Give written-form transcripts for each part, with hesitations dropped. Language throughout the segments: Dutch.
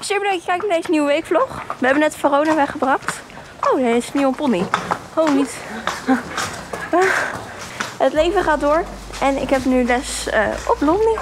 Super leuk dat je kijkt naar deze nieuwe weekvlog. We hebben net Verona weggebracht. Oh, deze is een nieuwe pony. Oh, niet. Het leven gaat door. En ik heb nu les op Blondie.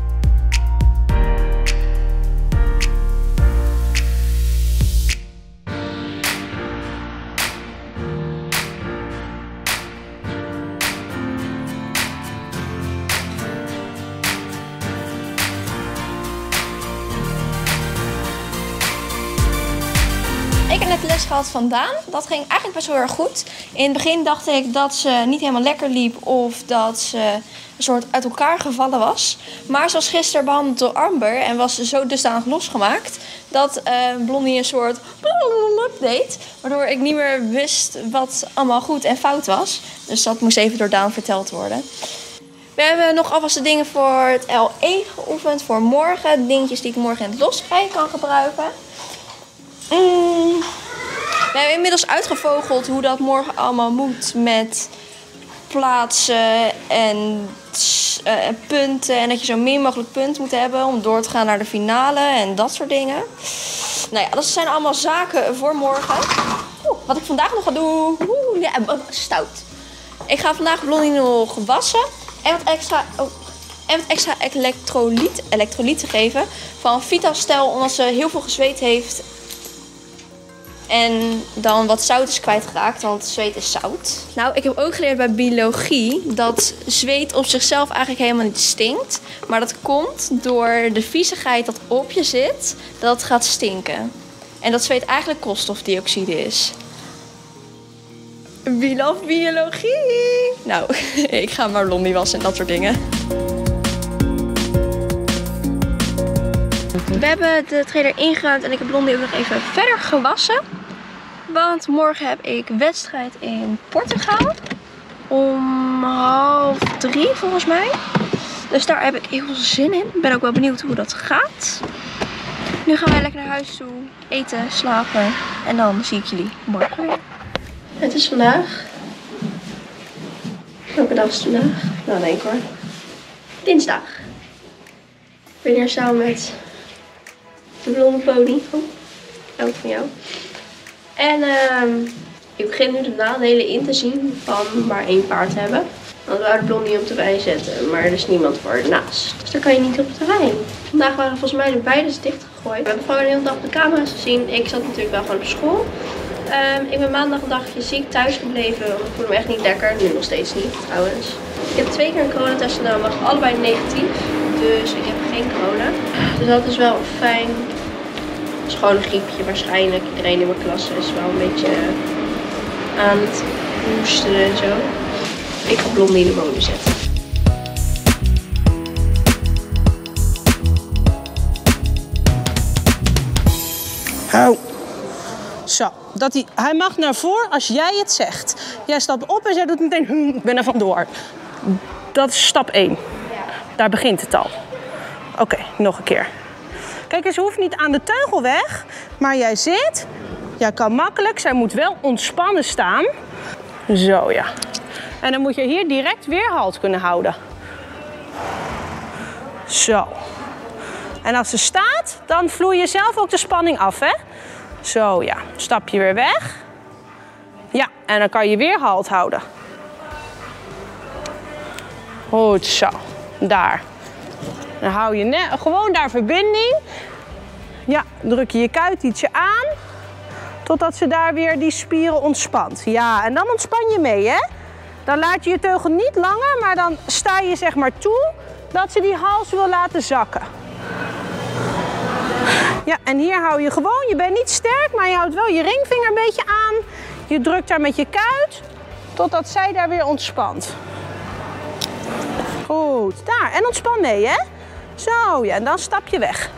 Ik heb net les gehad van Daan. Dat ging eigenlijk best wel erg goed. In het begin dacht ik dat ze niet helemaal lekker liep of dat ze een soort uit elkaar gevallen was. Maar ze was gisteren behandeld door Amber en was zo dusdanig losgemaakt dat Blondie een soort deed. Waardoor ik niet meer wist wat allemaal goed en fout was. Dus dat moest even door Daan verteld worden. We hebben nog alvast de dingen voor het LE geoefend voor morgen. Dingetjes die ik morgen in het losrijden kan gebruiken. We hebben inmiddels uitgevogeld hoe dat morgen allemaal moet met plaatsen en punten. En dat je zo min mogelijk punten moet hebben om door te gaan naar de finale en dat soort dingen. Nou ja, dat zijn allemaal zaken voor morgen. Wat ik vandaag nog ga doen. Ja, stout. Ik ga vandaag Blondie nog wassen en wat extra elektrolyten geven van Vitastel, omdat ze heel veel gezweet heeft. En dan wat zout is kwijtgeraakt, want zweet is zout. Nou, ik heb ook geleerd bij biologie dat zweet op zichzelf eigenlijk helemaal niet stinkt. Maar dat komt door de viezigheid dat op je zit, dat het gaat stinken. En dat zweet eigenlijk koolstofdioxide is. Wie love biologie? Nou, ik ga maar Blondie wassen en dat soort dingen. We hebben de trailer ingeruimd en ik heb Blondie ook nog even verder gewassen. Want morgen heb ik wedstrijd in Portugal. Om 2:30 volgens mij. Dus daar heb ik heel veel zin in. Ik ben ook wel benieuwd hoe dat gaat. Nu gaan wij lekker naar huis toe. Eten, slapen. En dan zie ik jullie morgen weer. Het is vandaag. Welke dag is het vandaag? Nou, denk ik hoor. Dinsdag. Ik ben hier samen met de blonde pony. Ook van jou. En ik begin nu de nadelen in te zien van maar 1 paard hebben. Want we wouden Blondie op de wei zetten, maar er is niemand voor ernaast. Dus daar kan je niet op de wei. Vandaag waren volgens mij de weiden dichtgegooid. We hebben gewoon de hele dag op de camera's gezien. Ik zat natuurlijk wel gewoon op school. Ik ben maandag een dagje ziek thuis gebleven, want ik voelde me echt niet lekker. Nu nog steeds niet trouwens. Ik heb 2 keer een coronatest genomen, allebei negatief. Dus ik heb geen corona. Dus dat is wel fijn. Het is gewoon een griepje waarschijnlijk. Iedereen in mijn klas is wel een beetje aan het hoesten en zo. Ik ga Blondie in de molen zetten. Hou. Zo, hij mag naar voren als jij het zegt. Jij stapt op en zij doet meteen, ik ben er vandoor. Dat is stap 1. Daar begint het al. Oké, nog een keer. Kijk, ze hoeft niet aan de teugel weg, maar jij zit. Jij kan makkelijk, zij moet wel ontspannen staan. Zo ja. En dan moet je hier direct weer halt kunnen houden. Zo. En als ze staat, dan vloei je zelf ook de spanning af, hè? Zo ja. Stap je weer weg. Ja, en dan kan je weer halt houden. Goed zo. Daar. Dan hou je gewoon daar verbinding. Ja, druk je kuit ietsje aan. Totdat ze daar weer die spieren ontspant. Ja, en dan ontspan je mee, hè. Dan laat je je teugel niet langer, maar dan sta je zeg maar toe dat ze die hals wil laten zakken. Ja, en hier hou je gewoon, je bent niet sterk, maar je houdt wel je ringvinger een beetje aan. Je drukt daar met je kuit, totdat zij daar weer ontspant. Goed, daar. En ontspan mee, hè. Zo, ja, en dan stap je weg.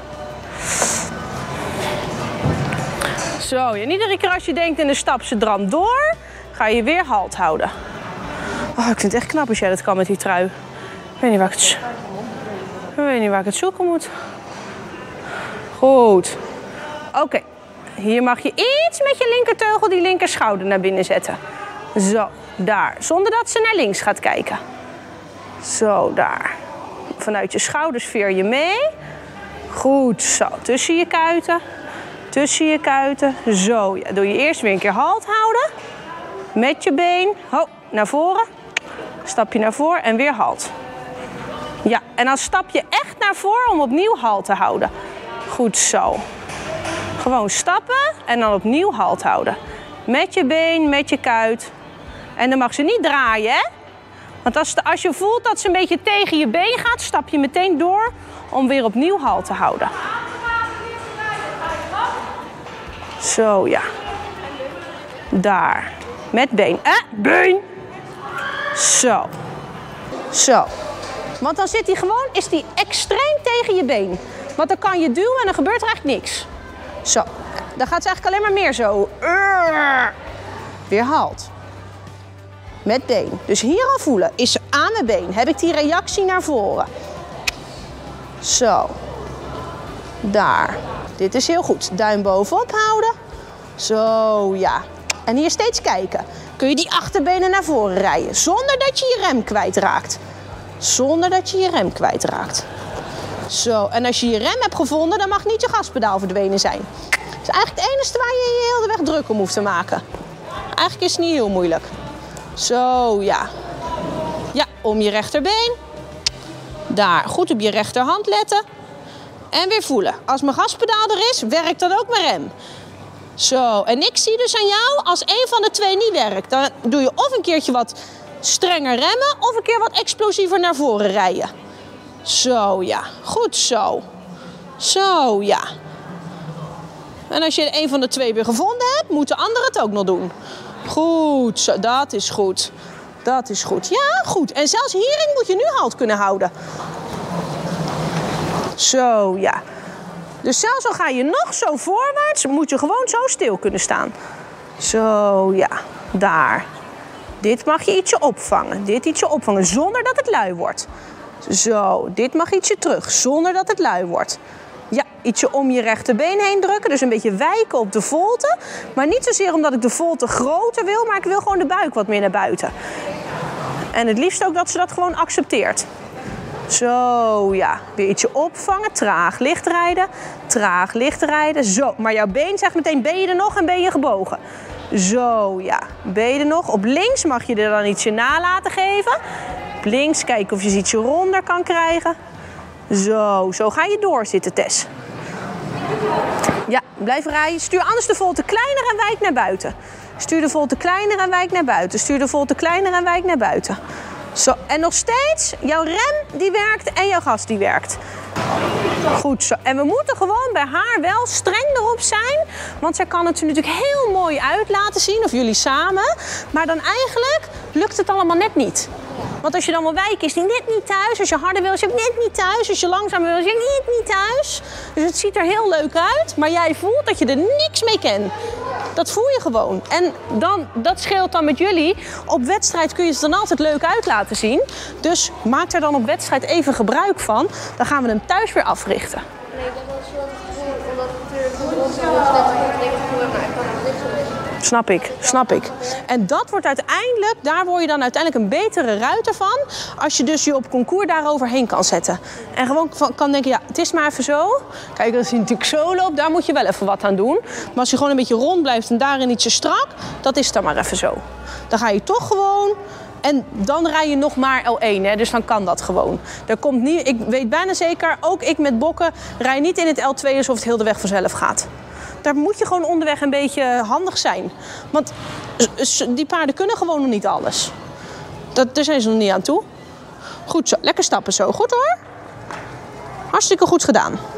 Zo, ja, en iedere keer als je denkt in de stap ze dram door, ga je weer halt houden. Oh, ik vind het echt knap als jij dat kan met die trui. Ik weet niet waar ik het zoeken moet. Goed. Oké. Hier mag je iets met je linkerteugel die linkerschouder naar binnen zetten. Zo, daar. Zonder dat ze naar links gaat kijken. Zo, daar. Vanuit je schouders veer je mee. Goed zo. Tussen je kuiten. Tussen je kuiten. Zo. Ja. Doe je eerst weer een keer halt houden. Met je been. Ho, naar voren. Stap je naar voren en weer halt. Ja, en dan stap je echt naar voren om opnieuw halt te houden. Goed zo. Gewoon stappen en dan opnieuw halt houden. Met je been, met je kuit. En dan mag ze niet draaien, hè? Want als je voelt dat ze een beetje tegen je been gaat, stap je meteen door om weer opnieuw halt te houden. Zo, ja. Daar. Met been. Been! Zo. Zo. Want dan zit hij gewoon, is die extreem tegen je been. Want dan kan je duwen en dan gebeurt er eigenlijk niks. Zo. Dan gaat ze eigenlijk alleen maar meer zo. Weer halt. Met been. Dus hier al voelen. Is ze aan mijn been? Heb ik die reactie naar voren? Zo. Daar. Dit is heel goed. Duim bovenop houden. Zo, ja. En hier steeds kijken. Kun je die achterbenen naar voren rijden. Zonder dat je je rem kwijtraakt. Zonder dat je je rem kwijtraakt. Zo. En als je je rem hebt gevonden, dan mag niet je gaspedaal verdwenen zijn. Dat is eigenlijk het enige waar je je heel de weg druk om hoeft te maken. Eigenlijk is het niet heel moeilijk. Zo, ja. Ja, om je rechterbeen. Daar, goed op je rechterhand letten. En weer voelen. Als mijn gaspedaal er is, werkt dan ook mijn rem. Zo, en ik zie dus aan jou, als één van de twee niet werkt, dan doe je of een keertje wat strenger remmen, of een keer wat explosiever naar voren rijden. Zo, ja. Goed zo. Zo, ja. En als je een van de twee weer gevonden hebt, moet de andere het ook nog doen. Goed zo, dat is goed. Dat is goed. Ja, goed. En zelfs hierin moet je nu halt kunnen houden. Zo, ja. Dus zelfs al ga je nog zo voorwaarts, moet je gewoon zo stil kunnen staan. Zo, ja. Daar. Dit mag je ietsje opvangen. Dit ietsje opvangen, zonder dat het lui wordt. Zo, dit mag ietsje terug, zonder dat het lui wordt. Ja, ietsje om je rechterbeen heen drukken. Dus een beetje wijken op de volte. Maar niet zozeer omdat ik de volte groter wil, maar ik wil gewoon de buik wat meer naar buiten. En het liefst ook dat ze dat gewoon accepteert. Zo, ja. Weer ietsje opvangen. Traag licht rijden. Traag licht rijden. Zo. Maar jouw been zegt meteen, ben je er nog en ben je gebogen? Zo, ja. Ben je er nog? Op links mag je er dan ietsje na laten geven. Op links kijken of je ze ietsje ronder kan krijgen. Zo, zo ga je doorzitten, Tess. Ja, blijf rijden. Stuur anders de volte kleiner en wijk naar buiten. Stuur de volte kleiner en wijk naar buiten. Stuur de volte kleiner en wijk naar buiten. Zo, en nog steeds, jouw rem die werkt en jouw gas die werkt. Goed zo. En we moeten gewoon bij haar wel streng erop zijn. Want zij kan het er natuurlijk heel mooi uit laten zien, of jullie samen. Maar dan eigenlijk lukt het allemaal net niet. Want als je dan wil wijken, is die net niet thuis. Als je harder wil, is je net niet thuis. Als je langzamer wil, is je net niet thuis. Dus het ziet er heel leuk uit. Maar jij voelt dat je er niks mee kent. Dat voel je gewoon. En dan, dat scheelt dan met jullie. Op wedstrijd kun je het dan altijd leuk uit laten zien. Dus maak er dan op wedstrijd even gebruik van. Dan gaan we hem thuis weer africhten. Nee, dat was wel het gevoel, omdat het natuurlijk gewoon zo net ik kan het niks meer. Snap ik, snap ik. En dat wordt uiteindelijk, daar word je dan uiteindelijk een betere ruiter van. Als je dus je op concours daaroverheen kan zetten. En gewoon kan denken, ja, het is maar even zo. Kijk, als je natuurlijk zo loopt, daar moet je wel even wat aan doen. Maar als je gewoon een beetje rond blijft en daarin ietsje strak, dat is dan maar even zo. Dan ga je toch gewoon. En dan rij je nog maar L1, hè? Dus dan kan dat gewoon. Er komt niet, ik weet bijna zeker, ook ik met bokken, rij niet in het L2 alsof het heel de weg vanzelf gaat. Daar moet je gewoon onderweg een beetje handig zijn. Want die paarden kunnen gewoon nog niet alles. Daar zijn ze nog niet aan toe. Goed zo, lekker stappen zo. Goed hoor. Hartstikke goed gedaan.